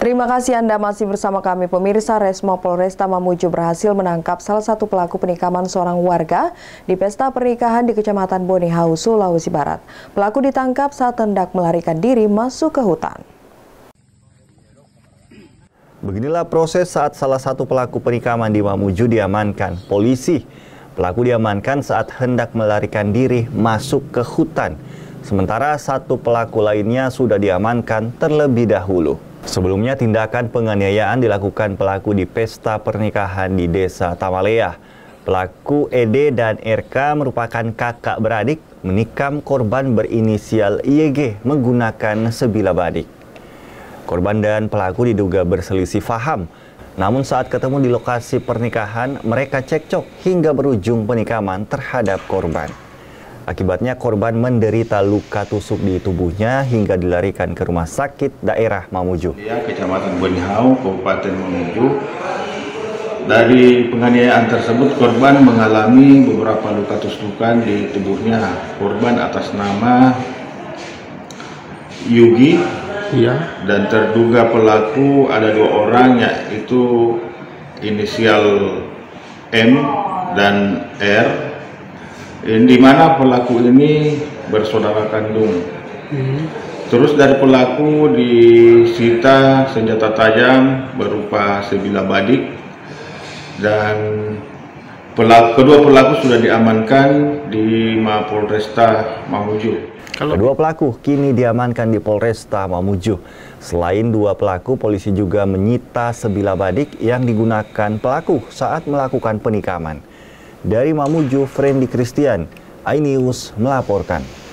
Terima kasih Anda masih bersama kami. Pemirsa, Resmo Polresta Mamuju berhasil menangkap salah satu pelaku penikaman seorang warga di pesta pernikahan di Kecamatan Bonihau, Sulawesi Barat. Pelaku ditangkap saat hendak melarikan diri masuk ke hutan. Beginilah proses saat salah satu pelaku penikaman di Mamuju diamankan polisi. Pelaku diamankan saat hendak melarikan diri masuk ke hutan. Sementara satu pelaku lainnya sudah diamankan terlebih dahulu. Sebelumnya tindakan penganiayaan dilakukan pelaku di pesta pernikahan di Desa Tamalea. Pelaku ED dan RK merupakan kakak beradik menikam korban berinisial YG menggunakan sebilah badik. Korban dan pelaku diduga berselisih paham. Namun saat ketemu di lokasi pernikahan, mereka cekcok hingga berujung penikaman terhadap korban. Akibatnya korban menderita luka tusuk di tubuhnya hingga dilarikan ke rumah sakit daerah Mamuju. Kecamatan Bonihau, Kabupaten Mamuju. Dari penganiayaan tersebut, korban mengalami beberapa luka tusukan di tubuhnya. Korban atas nama Yugi, dan terduga pelaku ada 2 orang, yaitu inisial M dan R. Di mana pelaku ini bersaudara kandung. Terus dari pelaku disita senjata tajam berupa sebilah badik, dan kedua pelaku sudah diamankan di Mapolresta Mamuju. Kedua pelaku kini diamankan di Polresta Mamuju. Selain 2 pelaku, polisi juga menyita sebilah badik yang digunakan pelaku saat melakukan penikaman. Dari Mamuju, Friendly Christian, iNews melaporkan.